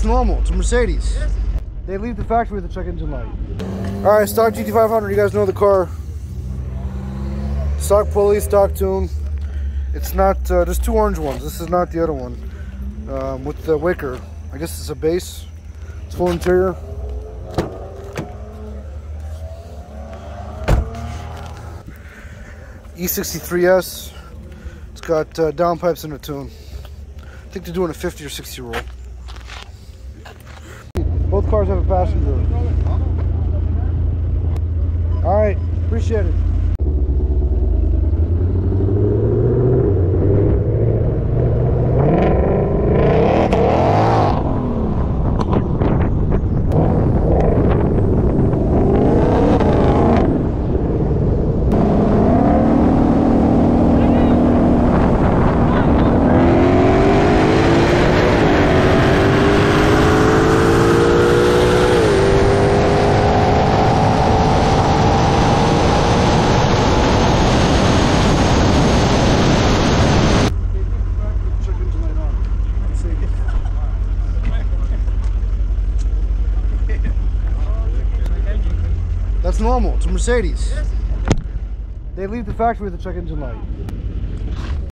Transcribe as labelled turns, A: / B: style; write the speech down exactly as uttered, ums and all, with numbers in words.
A: That's normal. It's a Mercedes. They leave the factory with the check engine light. All right, stock G T five hundred. You guys know the car. Stock pulley, stock tune. It's not. Uh, there's two orange ones. This is not the other one. Um, with the wicker. I guess it's a base. It's full interior. E sixty-three S. It's got uh, downpipes in the tune. I think they're doing a fifty or sixty roll. Both cars have a passenger. All right, appreciate it. That's normal. It's a Mercedes. They leave the factory with the check engine light.